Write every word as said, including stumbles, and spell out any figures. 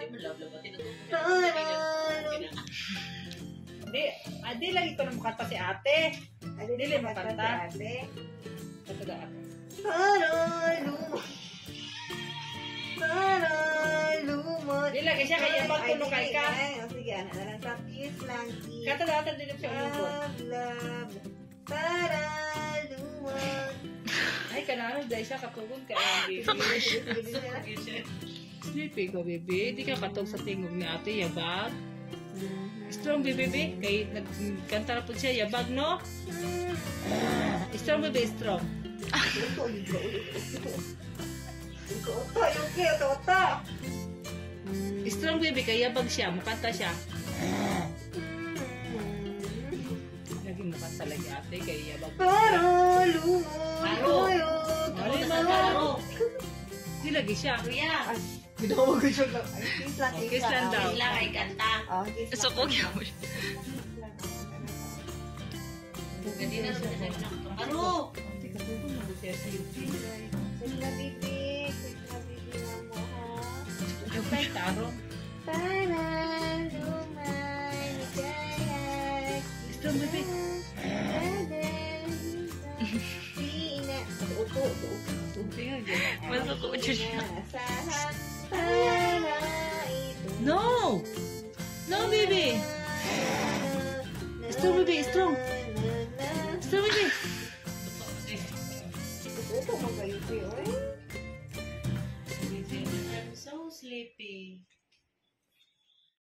Hindi, adi lagi ko na makanta si ate. Adi Dili makanta si makanta. ate. Kataga ako. Taray lumot. Taray lumot. Di lagi siya kaya bang tulo kay ka. Ay, o sige, ana na lang sa kiss lang. Kiss. Kataga ata din siya ulubot. Love, love. Taray lumot. Ay, kanano dahil siya katugod ka. Sleepy ko, baby. Di ka katog sa tingog ni ate, yabag. Strong, baby, baby. Kay nagkanta na po siya, yabag, no? Strong, baby, strong. Ito, ito, ito. Ito, ito, ito, ito. Strong, baby, kay yabag siya. Makanta siya. Lagi makanta lagi ate, kay yabag. Taro, lumot. Taro. Tayo. Taro. Di lagi siya. Kuya, Ginawa ko siya. Ay, kiss lang, Kiss lang daw. lang ay kanta. Oh, kiss lang. Sukog yun. Hindi na rin sa nakatong. Aro! Ate, katugod na siya sleepy. Sila bibi. Sila bibi na mo, ha? Yung kay Taro. Para lumay kaya. Strong, baby. Sina. Uto, uto, uto. Tingnan niya. Masukog siya. Asahan para ito. No! No, baby! Strong, baby, strong. Strong, baby. Ito mo kayo, eh.